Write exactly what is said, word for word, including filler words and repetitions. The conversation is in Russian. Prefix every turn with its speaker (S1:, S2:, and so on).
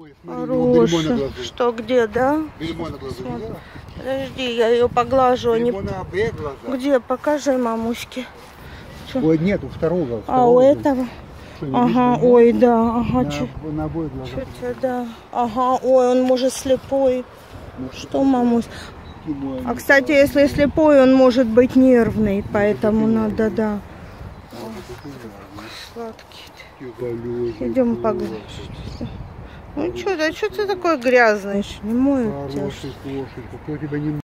S1: Хорошая. Что, где, да?
S2: Бельмо на глазу.
S1: Подожди, я ее поглажу. Не...
S2: На обе глаза.
S1: Где? Покажи, мамуськи.
S2: Ой, нет, у второго.
S1: А у этого?
S2: Что,
S1: Ага, ой, да, ага.
S2: На,
S1: Чё?
S2: на обоих глазах.
S1: Чё, да. Ага, ой, он может слепой.
S2: Ну,
S1: что, мамусь? А, кстати, если слепой, он может быть нервный, поэтому надо, да. Сладкий. Идем поглаживать. Ну что, да что ты такой грязный, не моют тебя?
S2: Хороший, хороший. Кто тебя не